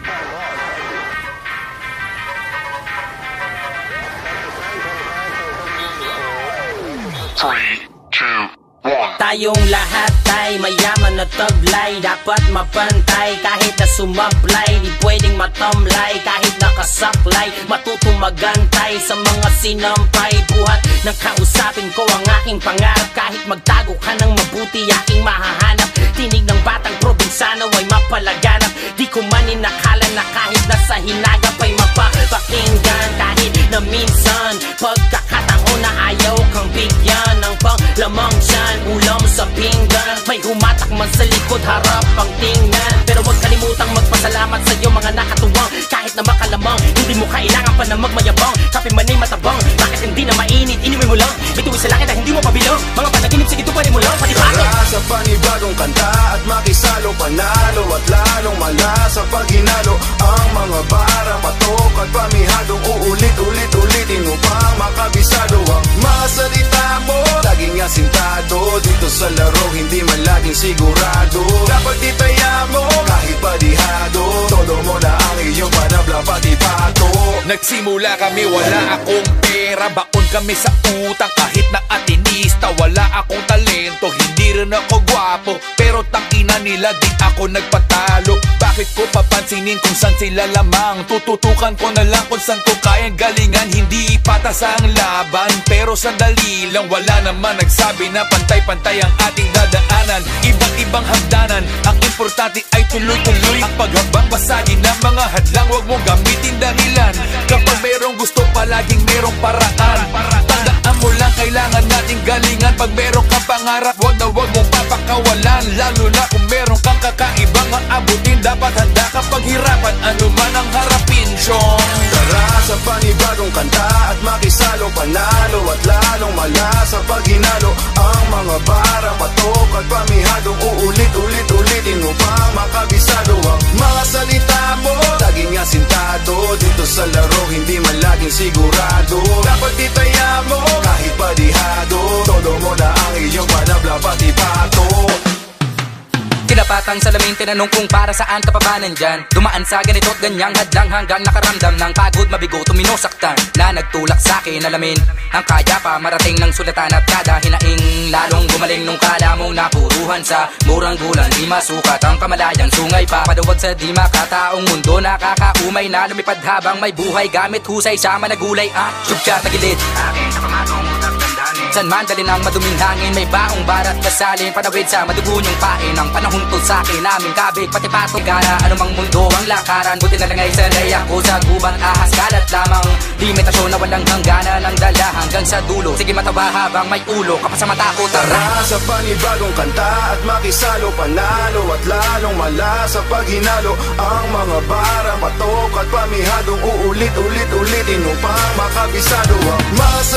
Tayong lahat ay mayaman na taglay, dapat mapantay kahit na sumablay. Di pwedeng matamlay kahit nakasaklay, matutong magantay sa mga sinampay. Buhat ng kausapin ko ang aking pangarap, kahit magtago ka ng mabuti aking mahahanap. Tinig ng batang probinsyano ay mapalaganap, di ko man inakala na kahit nasa hinagap ay mapapakinggan. Kahit na minsan pagkakataon na ayaw kang bigyan ng panglamang tiyan, ulam sa pinggan, may humatak man sa likod, harap ang tingnan. Pero huwag kalimutang magpasalamat sa iyo mga nakatuwang, kahit na makalamang hindi mo kailangan pa na magmayabang. Kape man ay matabang, bakit hindi na mainit, inuwi mo lang. Bituwi sa langit na hindi mo pabilang, mga panaginip sige tuparin mo lang. Tara sa panibagong kanta at makisalo, panalo at lalong malasa pag hinalo. Ang mga bara, patok at pamihadong uulit-ulit-ulitin upang makabisado. Ang mga salita mo laging asintado, dito sa laro hindi man laging sigurado. Dapat itaya mo kahit padihado, todo mo na ang iyong panabla pati pato. Nagsimula kami wala akong pera, baon kami sa utang kahit na atinista. Wala akong talento, hindi rin ako gwapo, pero tangina nila di ako nagpatalo. Bakit ko papansinin kung saan sila lamang? Tututukan ko na lang kung saan ko kayang galingan. Hindi patas ang laban, pero sandali lang, wala naman nagsabi na pantay-pantay ang ating dadaanan. Ibang-ibang hagdanan, ang importante ay tuloy-tuloy ang paghabang. Basagin ng mga hadlang, huwag mong gamitin dahilan. Kapag merong gusto, palaging merong paraan. Tandaan mo lang, kailangan nating galingan. Pag meron kang pangarap, huwag na huwag mong papakawalan. Lalo na kung meron kang kakaibang aabutin, dapat handa ka paghirapan, ano man ang harapin, Sean. Tara sa panibagong kanta at makisalo, panalo at lalong malasa pag hinalo. Ang mga bara, patok at pamihadong uulit-ulit-ulitin upang makabisado. Ang mga salita mo laging asintado, dito sa laro hindi man laging sigurado. Dapat itaya mo kahit padihado, todo mo na ang iyong panabla pati pato. Tinapatang salamin, tinanong kung para saan ka pa ba nandyan. Dumaan sa ganito't ganyang hadlang hanggang nakaramdam ng pagod, mabigo, tuminosaktan na nagtulak sa akin. Alamin ang kaya pa marating ng sulatan at kada hinaing. Lalong gumaling nung kala mong napuruhan sa murang gulang. Di masukat ang kamalayang sungay pa, paduwag sa di makataong mundo. Nakakaumay na lumipad habang may buhay, gamit husay sa managulay. Syugka tagilid akin sa pamatong utak dandanin. San man dalin ang maduming hangin, may baong barat kasalin. Panawid sa madugo niyong pain, ang panahon tungkol sa akin, aming kabig, pati pato gana. Anumang mundo ang lakaran, buti na lang ay sanay ako sa gubang ahas. Kalat lamang, limitasyon na walang hangganan ang dala hanggang sa dulo. Sige matawa habang may ulo, kapag sa mata ko tara. Tara sa panibagong kanta at makisalo, panalo at lalong malasa pag hinalo. Ang mga bara, patok at pamihadong uulit-ulit-ulitin upang makabisado. Ang mga